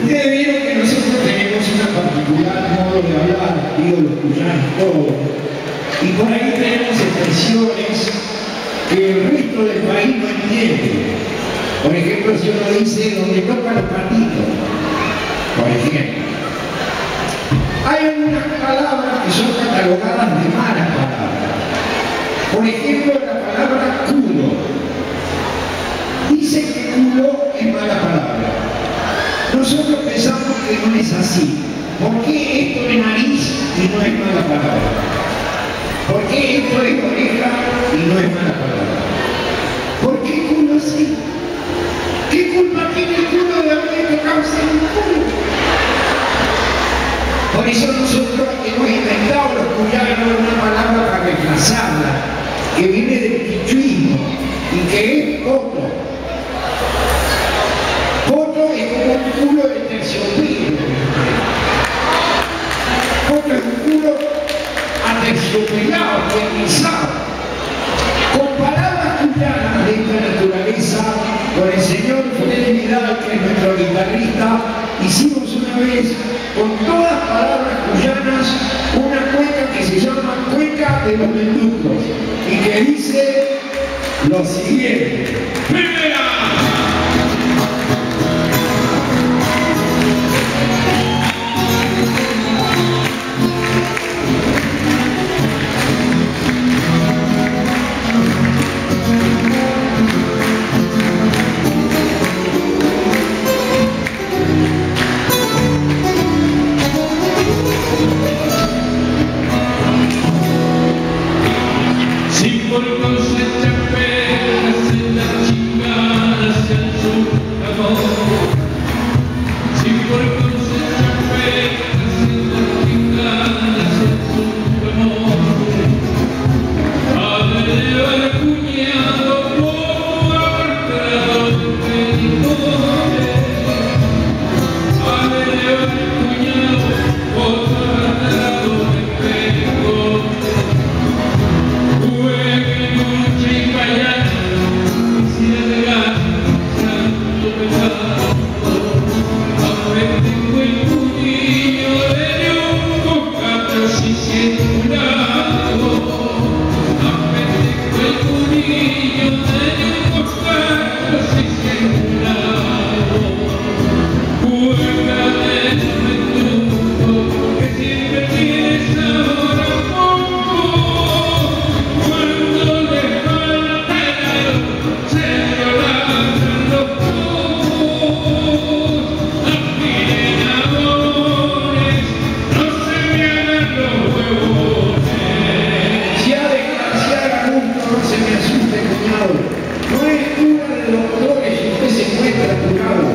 Ustedes vieron que nosotros tenemos una particular modo de hablar, digo, los cuyanos todos, y por ahí tenemos expresiones que el resto del país no entiende. Por ejemplo, si uno dice donde toca los patitos, por ejemplo. Hay algunas palabras que son catalogadas de malas palabras. Por ejemplo, la palabra culo. Dicen que culo es mala palabra. Nosotros pensamos que no es así. ¿Por qué esto es nariz y no es mala palabra? ¿Por qué esto es oreja y no es mala palabra? ¿Por qué culo sí? ¿Qué culpa tiene el culo de haber tocado el culo? Por eso nosotros hemos inventado los cuyanos una palabra para reemplazarla, que viene del quichuismo y que es poto. Poto es como un culo de terciopelo. Poto es un culo aterciopelado, piernizado. Con palabras cuyanas de esta naturaleza, con el señor Fidel Vidal, que es nuestro guitarrista, hicimos una vez, con todas palabras cuyanas, una cueca que se llama Cueca de los Menducos y que dice lo siguiente. ¡Primera! No es cura de doctores y usted se encuentra curado.